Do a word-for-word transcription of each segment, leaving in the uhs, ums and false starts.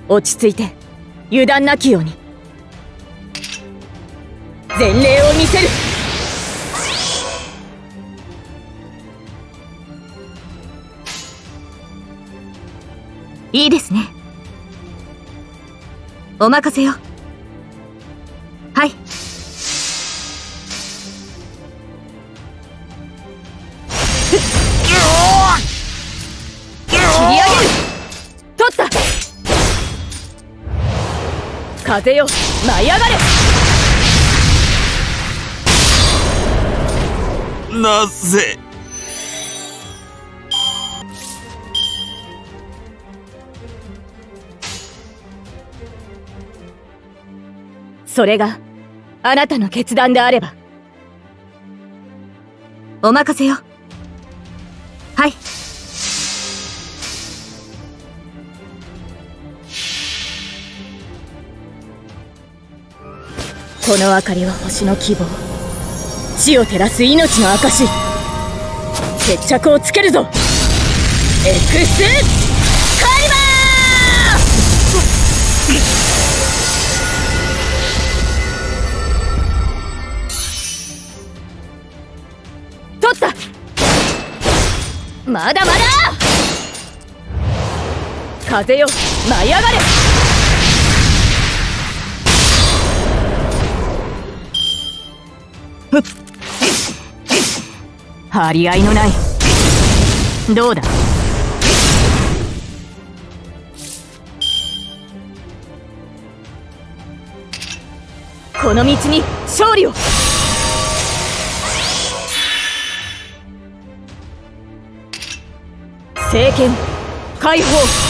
落ち着いて油断なきように。前例を見せる。いいですね。お任せよ。はい。切り上げる。取った。風よ舞い上がれ。 なぜ。 それがあなたの決断であれば。お任せよ。はい。この明かりは星の希望、地を照らす命の証。決着をつけるぞ。エクスカリバー。取った。まだまだ。風よ舞い上がれ。ふっ、張り合いのない。どうだ。この道に勝利を。聖剣解放。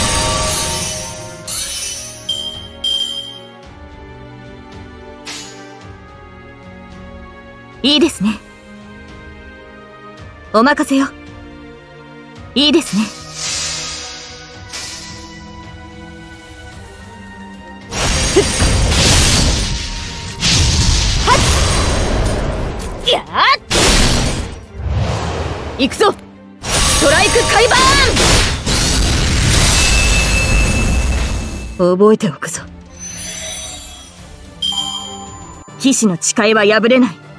いいですね。お任せよ。いいですね。はっやーっ。行くぞ。ストライクカイバーン。覚えておくぞ。騎士の誓いは破れない。